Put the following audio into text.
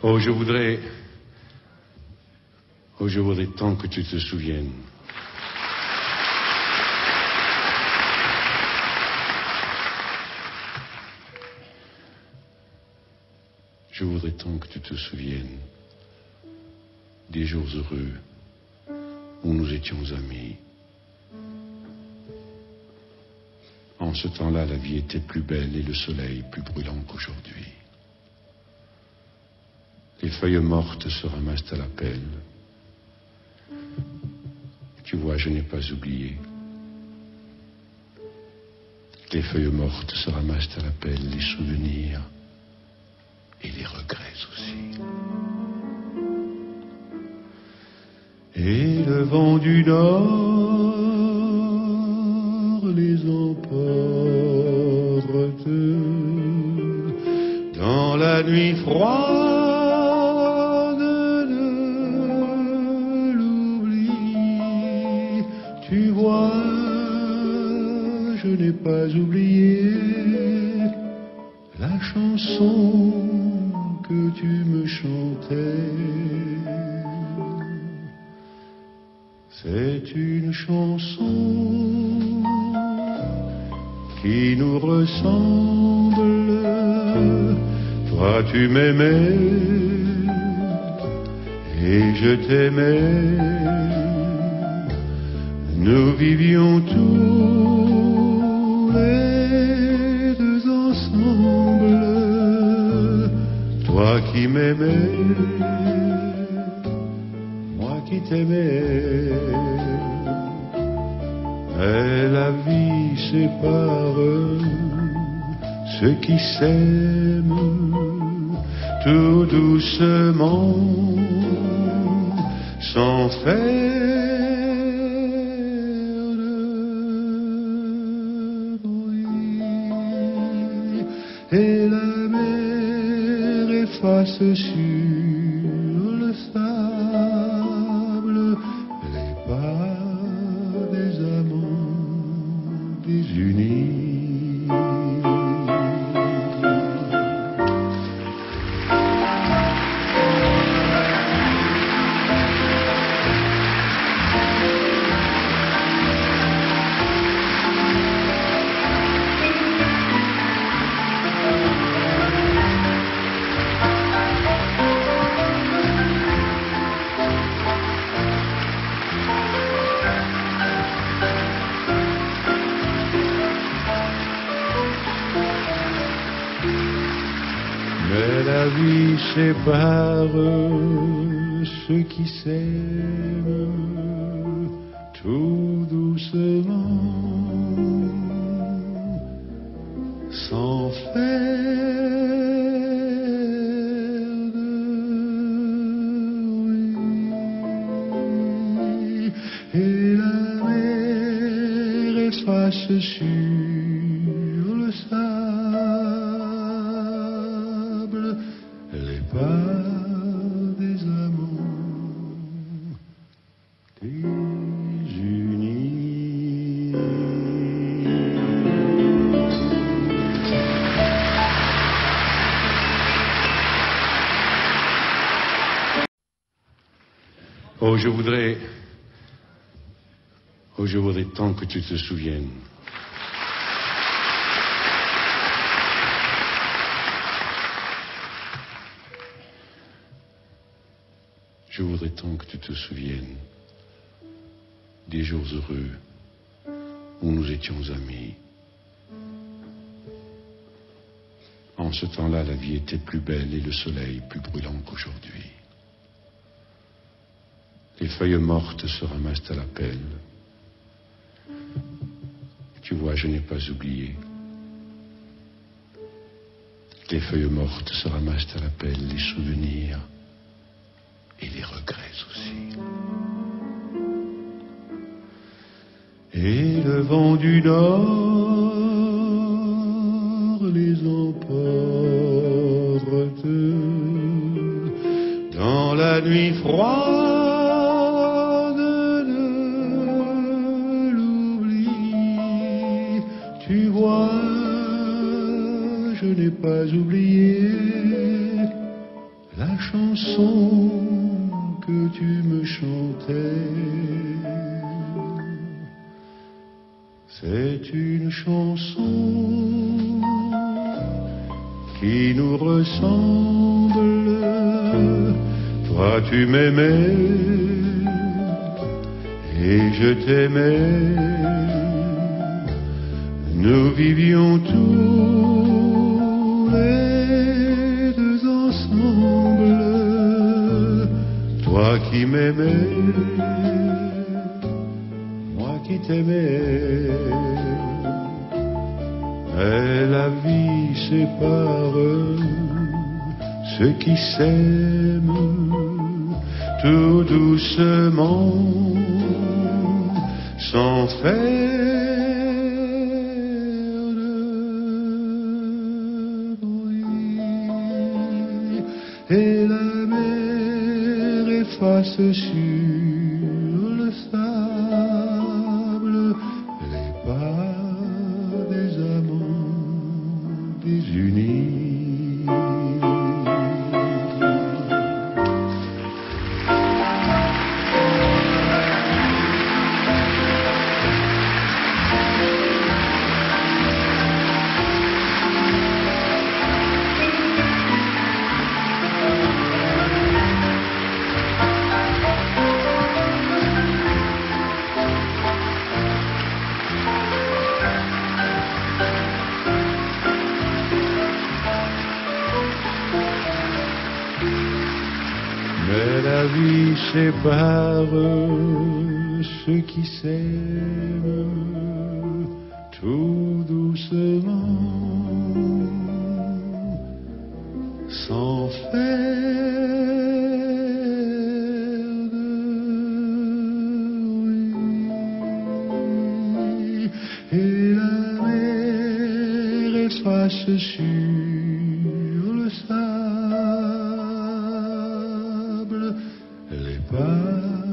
Oh, je voudrais tant que tu te souviennes. Je voudrais tant que tu te souviennes des jours heureux où nous étions amis. En ce temps-là, la vie était plus belle et le soleil plus brûlant qu'aujourd'hui. Les feuilles mortes se ramassent à la pelle. Tu vois, je n'ai pas oublié. Les feuilles mortes se ramassent à la pelle, les souvenirs et les regrets aussi. Et le vent du nord les emporte dans la nuit froide de l'oubli. Tu vois, je n'ai pas oublié la chanson que tu me chantais. C'est une chanson qui nous ressemble. Toi tu m'aimais et je t'aimais. Nous vivions tous les deux ensemble. Toi qui m'aimais, moi qui t'aimais. Mais la vie sépare ceux qui s'aiment tout doucement, sans faire de bruit. Et la mer efface sur le sable les pas des amants désunis. Mais la vie sépare ceux qui s'aiment tout doucement, sans faire de bruit. Et la mer efface sur le sable les pas des amants désunis. Oh, je voudrais tant que tu te souviennes. Je voudrais tant que tu te souviennes des jours heureux où nous étions amis. En ce temps-là, la vie était plus belle et le soleil plus brûlant qu'aujourd'hui. Les feuilles mortes se ramassent à la pelle. Tu vois, je n'ai pas oublié. Les feuilles mortes se ramassent à la pelle, les souvenirs et les regrets aussi. Et le vent du nord les emporte dans la nuit froide de l'oubli. Tu vois, je n'ai pas oublié la chanson que tu me chantais. C'est une chanson qui nous ressemble. Toi tu m'aimais et je t'aimais. Nous vivions tous les deux ensemble. Toi qui m'aimais, moi qui t'aimais. Mais la vie sépare ceux qui s'aiment tout doucement, sans faire de bruit. Et la mer efface sur le sable les pas des amants désunis. Mais la vie sépare ceux qui s'aiment tout doucement, sans faire de bruit. Et la mer efface sur le sable les pas